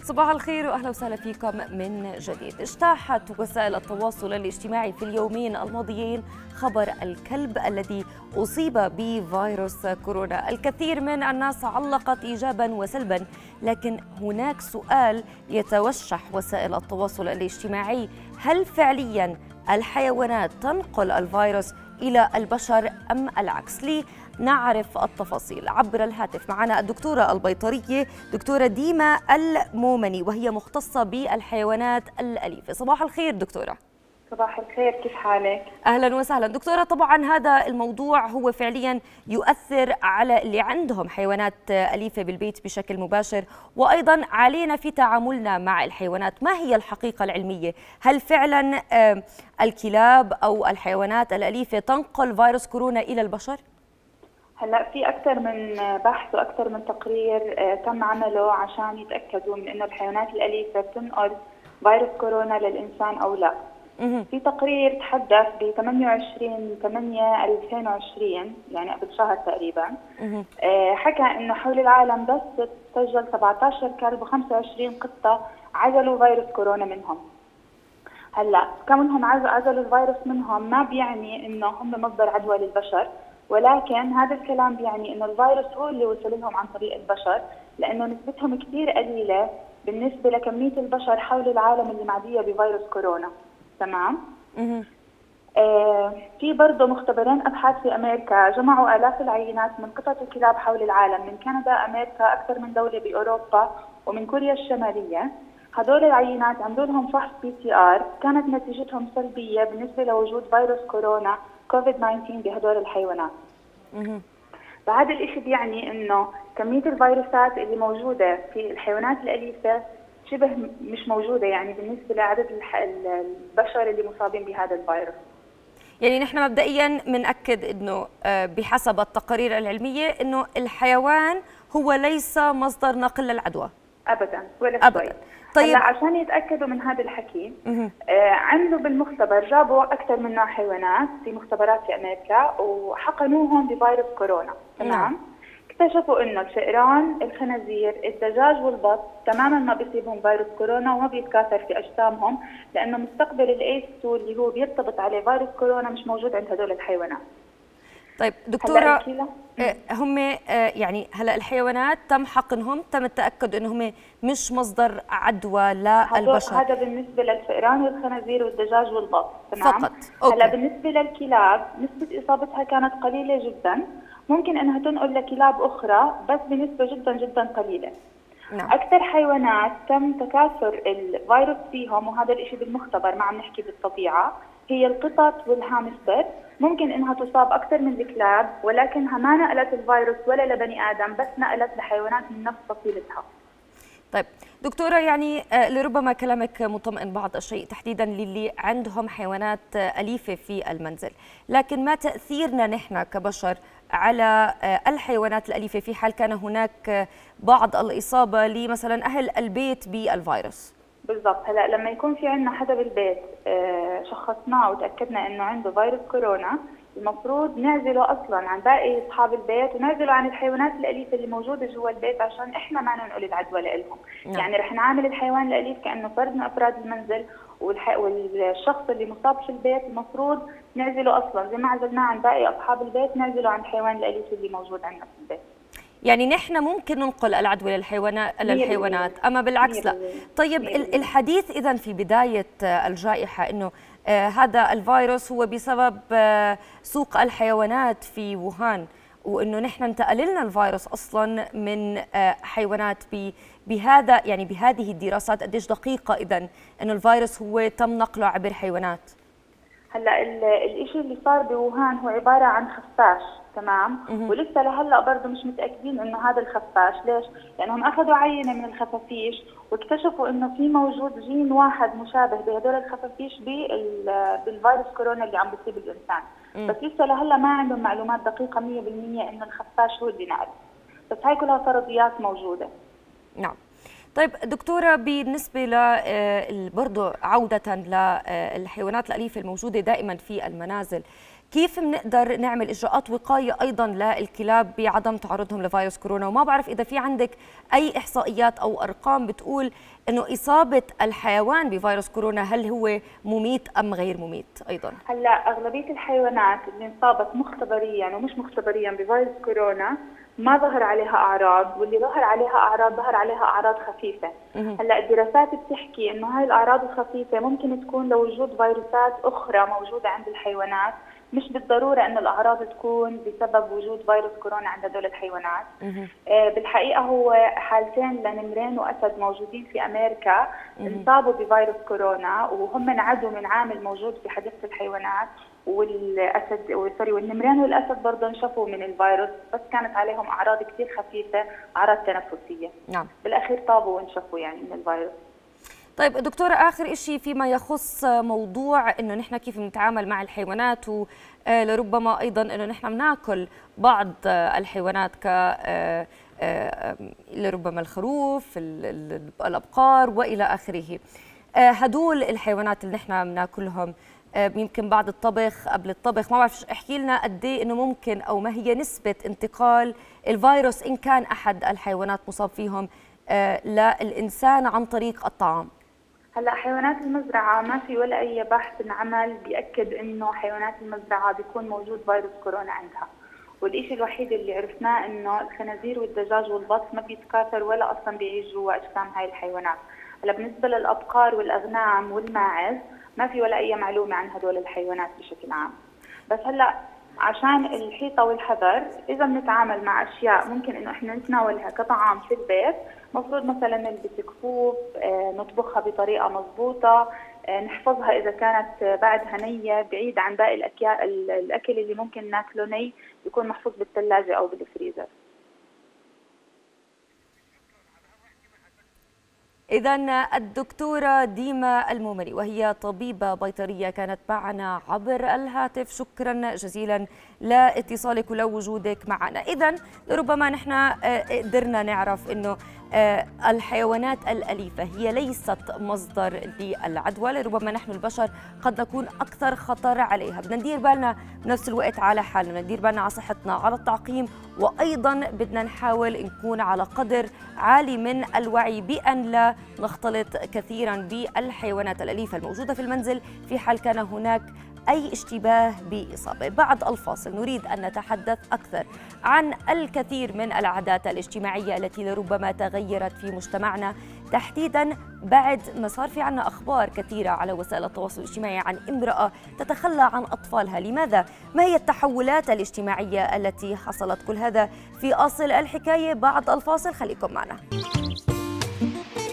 صباح الخير واهلا وسهلا فيكم من جديد. اجتاحت وسائل التواصل الاجتماعي في اليومين الماضيين خبر الكلب الذي اصيب بفيروس كورونا. الكثير من الناس علقت ايجابا وسلبا، لكن هناك سؤال يتوشح وسائل التواصل الاجتماعي: هل فعليا الحيوانات تنقل الفيروس الى البشر ام العكس؟ نعرف التفاصيل عبر الهاتف. معنا الدكتورة البيطرية دكتورة ديما المومني، وهي مختصة بالحيوانات الأليفة. صباح الخير دكتورة. صباح الخير، كيف حالك؟ أهلا وسهلا دكتورة. طبعا هذا الموضوع هو فعليا يؤثر على اللي عندهم حيوانات أليفة بالبيت بشكل مباشر، وأيضا علينا في تعاملنا مع الحيوانات. ما هي الحقيقة العلمية؟ هل فعلا الكلاب أو الحيوانات الأليفة تنقل فيروس كورونا إلى البشر؟ هلا في اكثر من بحث واكثر من تقرير تم عمله عشان يتاكدوا من انه الحيوانات الاليفه بتنقل فيروس كورونا للانسان او لا. في تقرير تحدث ب 28/8/2020 يعني قبل شهر تقريبا، حكى انه حول العالم بس تسجل 17 كلب و25 قطه عزلوا فيروس كورونا منهم. هلا كونهم عزلوا الفيروس منهم ما بيعني انه هم مصدر عدوى للبشر، ولكن هذا الكلام بيعني انه الفيروس هو اللي وصل لهم عن طريق البشر، لانه نسبتهم كثير قليله بالنسبه لكميه البشر حول العالم اللي معديه بفيروس كورونا. تمام؟ في برضه مختبرين ابحاث في امريكا جمعوا الاف العينات من قطط الكلاب حول العالم، من كندا، امريكا، اكثر من دوله باوروبا ومن كوريا الشماليه. هدول العينات عملوا لهم فحص PCR، كانت نتيجتهم سلبيه بالنسبه لوجود فيروس كورونا كوفيد-19 بهدول الحيوانات. فهذا الشيء بيعني انه كميه الفيروسات اللي موجوده في الحيوانات الاليفه شبه مش موجوده يعني بالنسبه لعدد البشر اللي مصابين بهذا الفيروس. يعني نحن مبدئيا بنأكد انه بحسب التقارير العلميه انه الحيوان هو ليس مصدر نقل للعدوى ابدا ولا شوي. طيب هلا عشان يتاكدوا من هذا الحكي عملوا بالمختبر، جابوا اكثر من نوع حيوانات في مختبرات في امريكا وحقنوهم بفيروس كورونا. تمام؟ اكتشفوا انه الفئران، الخنازير، الدجاج والبط تماما ما بيصيبهم فيروس كورونا وما بيتكاثر في اجسامهم، لانه مستقبل ACE2 اللي هو بيرتبط عليه فيروس كورونا مش موجود عند هدول الحيوانات. طيب دكتورة، هم يعني هلا الحيوانات تم حقنهم، تم التأكد انهم مش مصدر عدوى للبشر. هذا بالنسبة للفئران والخنازير والدجاج والبط. تمام؟ فقط. هلا بالنسبة للكلاب نسبة إصابتها كانت قليلة جدا، ممكن انها تنقل لكلاب اخرى بس بنسبة جدا جدا قليلة. نعم. اكثر حيوانات تم تكاثر الفيروس فيهم، وهذا الشيء بالمختبر ما عم نحكي بالطبيعة، هي القطط والهامستر. ممكن انها تصاب اكثر من الكلاب، ولكنها ما نقلت الفيروس ولا لبني ادم، بس نقلت لحيوانات من نفس فصيلتها. طيب دكتورة، يعني لربما كلامك مطمئن بعض الشيء تحديدا للي عندهم حيوانات أليفة في المنزل، لكن ما تأثيرنا نحن كبشر على الحيوانات الأليفة في حال كان هناك بعض الإصابة لمثلا أهل البيت بالفيروس؟ بالضبط. هلا لما يكون في عندنا حدا بالبيت شخصناه وتأكدنا انه عنده فيروس كورونا، المفروض نعزله اصلا عن باقي اصحاب البيت ونعزله عن الحيوانات الاليفه اللي موجوده جوا البيت عشان احنا ما ننقل العدوى لهم. يعني رح نعامل الحيوان الاليف كانه فرد من افراد المنزل، والشخص اللي مصاب في البيت المفروض نعزله اصلا زي ما عزلناه عن باقي اصحاب البيت، نعزله عن الحيوان الاليف اللي موجود عندنا في البيت. يعني نحن ممكن ننقل العدوى للحيوانات اما بالعكس لا. طيب الحديث اذا في بدايه الجائحه انه هذا الفيروس هو بسبب سوق الحيوانات في ووهان، وانه نحن انتقل لنا الفيروس اصلا من حيوانات. بهذا يعني بهذه الدراسات قديش دقيقه اذا انه الفيروس هو تم نقله عبر حيوانات؟ هلا الشيء اللي صار بووهان هو عباره عن خفاش. تمام؟ ولسه لهلا برضه مش متاكدين انه هذا الخفاش. ليش؟ لانهم اخذوا عينه من الخفافيش واكتشفوا انه في موجود جين واحد مشابه بهدول الخفافيش بالفيروس كورونا اللي عم بيصيب الانسان. بس لسه لهلا ما عندهم معلومات دقيقه 100% انه الخفاش هو اللي نقل، بس هاي كلها فرضيات موجوده. نعم. طيب دكتورة، بالنسبة برضو عودة للحيوانات الأليفة الموجودة دائما في المنازل، كيف بنقدر نعمل إجراءات وقاية أيضا للكلاب بعدم تعرضهم لفيروس كورونا؟ وما بعرف إذا في عندك أي إحصائيات أو أرقام بتقول إنه إصابة الحيوان بفيروس كورونا هل هو مميت أم غير مميت أيضا؟ هلا أغلبية الحيوانات اللي انصابت مختبريا ومش مختبريا بفيروس كورونا ما ظهر عليها أعراض، واللي ظهر عليها أعراض ظهر عليها أعراض خفيفة. هلا الدراسات بتحكي إنه هاي الأعراض الخفيفة ممكن تكون لوجود فيروسات أخرى موجودة عند الحيوانات، مش بالضرورة أن الأعراض تكون بسبب وجود فيروس كورونا عند هدول الحيوانات. بالحقيقة هو حالتين لنمرين وأسد موجودين في أمريكا انصابوا بفيروس كورونا، وهم انعدوا من عامل موجود في حديقة الحيوانات، والنمرين والأسد برضه انشفوا من الفيروس، بس كانت عليهم أعراض كثير خفيفة، أعراض تنفسية. نعم. بالأخير طابوا وانشفوا يعني من الفيروس. طيب دكتورة، آخر شيء فيما يخص موضوع إنه نحن كيف نتعامل مع الحيوانات، ولربما أيضا إنه نحن بناكل بعض الحيوانات ك لربما الخروف، الأبقار وإلى آخره. هدول الحيوانات اللي نحن بناكلهم يمكن بعد الطبخ قبل الطبخ، ما بعرف، احكي لنا قد ايه انه ممكن او ما هي نسبة انتقال الفيروس ان كان احد الحيوانات مصاب فيهم للإنسان عن طريق الطعام؟ هلا حيوانات المزرعة ما في ولا أي بحث انعمل بيأكد إنه حيوانات المزرعة بيكون موجود فيروس كورونا عندها، والشيء الوحيد اللي عرفناه إنه الخنازير والدجاج والبط ما بيتكاثر ولا أصلا بيعيش جوا أجسام هاي الحيوانات. هلا بالنسبة للأبقار والأغنام والماعز ما في ولا أي معلومة عن هدول الحيوانات بشكل عام. بس هلا عشان الحيطة والحذر، إذا بنتعامل مع أشياء ممكن إنه إحنا نتناولها كطعام في البيت، مفروض مثلا نلبس كفوف، نطبخها بطريقة مضبوطة، نحفظها إذا كانت بعدها نية بعيد عن باقي الأكل اللي ممكن ناكله ني، يكون محفوظ بالثلاجة أو بالفريزر. إذا الدكتورة ديما المومري وهي طبيبة بيطرية كانت معنا عبر الهاتف، شكرا جزيلا لاتصالك ولوجودك معنا. إذا ربما نحن قدرنا نعرف أنه الحيوانات الأليفة هي ليست مصدر للعدوى، لربما نحن البشر قد نكون أكثر خطر عليها. بدنا ندير بالنا بنفس الوقت على حالنا، بدنا ندير بالنا على صحتنا، على التعقيم، وأيضا بدنا نحاول نكون على قدر عالي من الوعي بأن لا نختلط كثيرا بالحيوانات الأليفة الموجودة في المنزل في حال كان هناك أي اشتباه بإصابة. بعد الفاصل نريد أن نتحدث أكثر عن الكثير من العادات الاجتماعية التي لربما تغيرت في مجتمعنا، تحديدا بعد ما صار في عنا أخبار كثيرة على وسائل التواصل الاجتماعي عن امرأة تتخلى عن أطفالها. لماذا؟ ما هي التحولات الاجتماعية التي حصلت؟ كل هذا في أصل الحكاية بعد الفاصل، خليكم معنا.